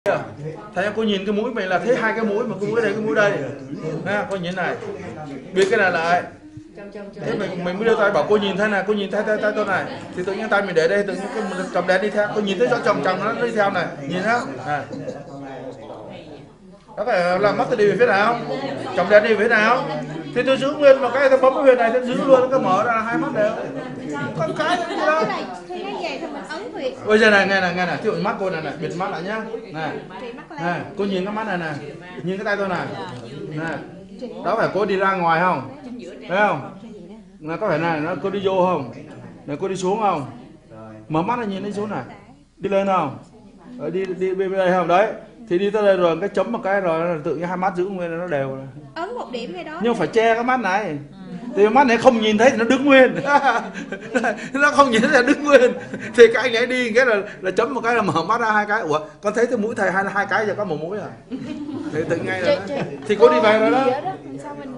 Thấy cô nhìn cái mũi mình là thấy hai cái mũi, mà cái mũi đây, cái mũi đây. Nha, cô nhìn này. Biết cái này lại. Thế mình mới đưa tay bảo cô nhìn thấy này, cô nhìn thấy tay tôi này. Thì tự nhiên tay mình để đây, tự nhiên cái chồng đen đi theo. Cô nhìn thấy rõ chồng nó đi theo này, nhìn thấy không? À. Có phải làm mắt tôi đi về phía nào? Chồng đen đi về phía nào? Thì tôi giữ nguyên một cái, tôi bấm cái huyệt này, tôi giữ luôn, cái mở ra hai mắt đều. Con cái gì đó. Bây giờ này, nghe này, ví dụ mắt cô này, bịt mắt lại nhá. Này, này, cô nhìn cái mắt này này, nhìn cái tay tôi này. Này, đó phải cô đi ra ngoài không? Thấy không? Là có phải này, cô đi vô không? Này, cô đi xuống không? Mở mắt là nhìn đi xuống này, đi lên không? Đi bên đây không? Đấy. Thì đi tới đây rồi cái chấm một cái rồi tự nhiên hai mắt giữ nguyên nó đều. Ấn một điểm ngay đó. Nhưng phải che cái mắt này. Thì mắt này không nhìn thấy thì nó đứng nguyên. Nó không nhìn thấy là đứng nguyên. Thì cái anh ấy đi cái là chấm một cái là mở mắt ra hai cái. Ủa, con thấy cái mũi thầy hai cái giờ có một mũi à? Thì tự ngay rồi đó. Thì cô đi về rồi đó.